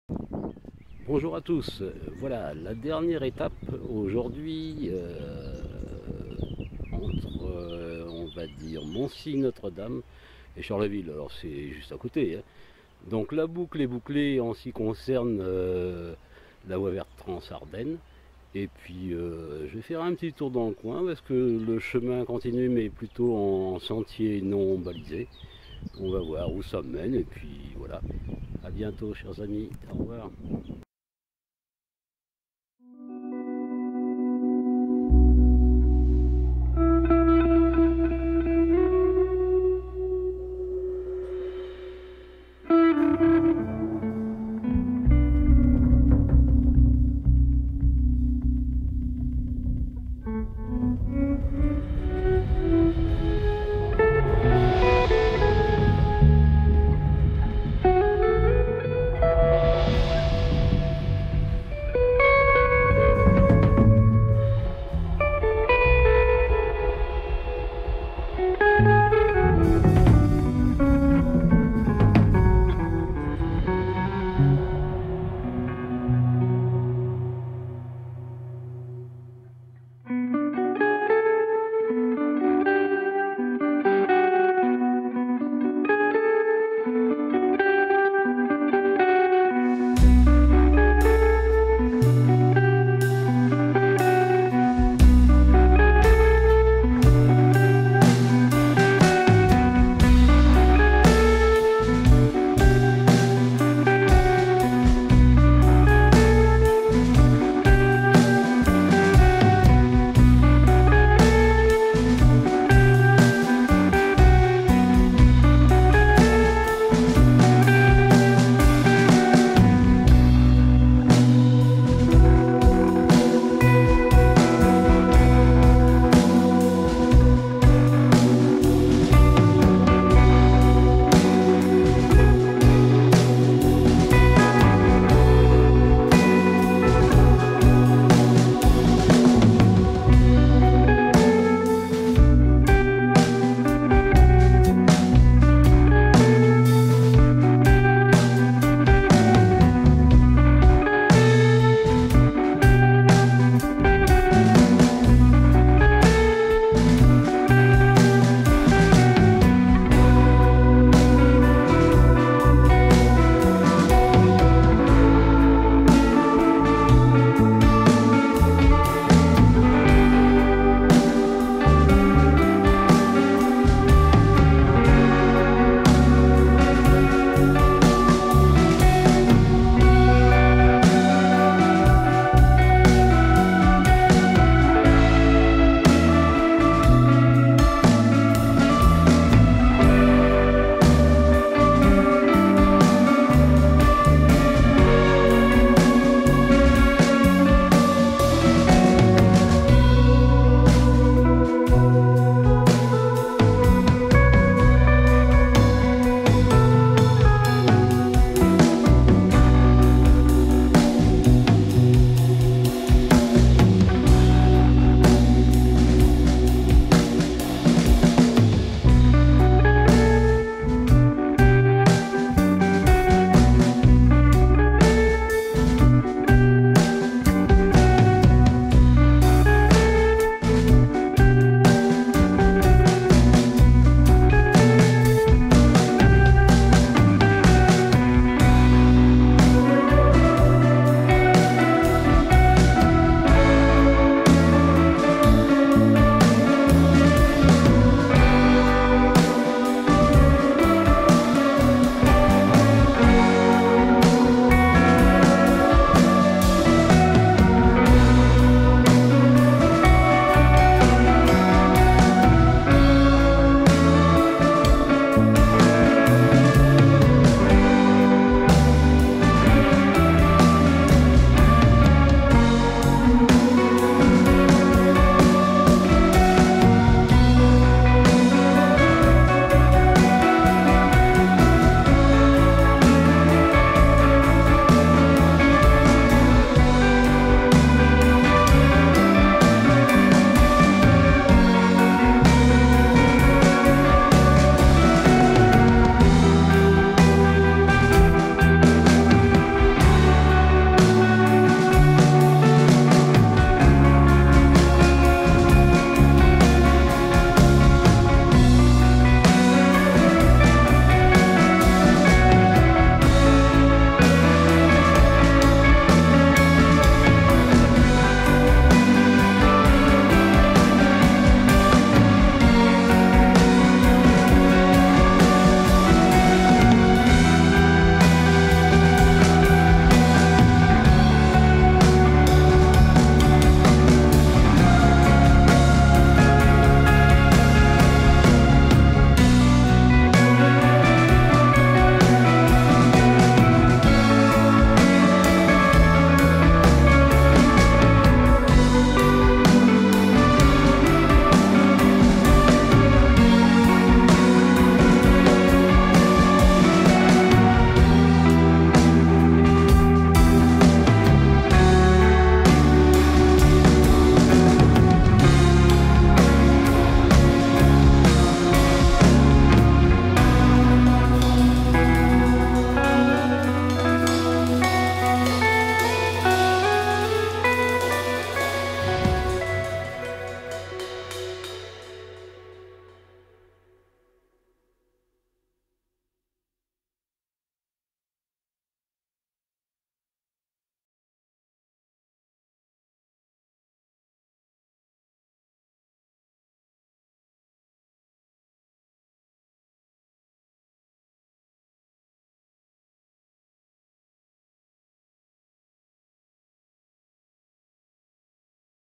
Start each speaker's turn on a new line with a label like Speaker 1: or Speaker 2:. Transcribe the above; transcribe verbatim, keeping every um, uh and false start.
Speaker 1: Bonjour à tous, voilà la dernière étape aujourd'hui euh, entre, euh, on va dire, Moncy-Notre-Dame et Charleville. Alors c'est juste à côté, hein. Donc la boucle est bouclée en ce qui concerne euh, la voie verte Trans-Ardennes. Et puis euh, je vais faire un petit tour dans le coin parce que le chemin continue mais plutôt en sentier non balisé. On va voir où ça mène et puis voilà. À bientôt chers amis, au revoir.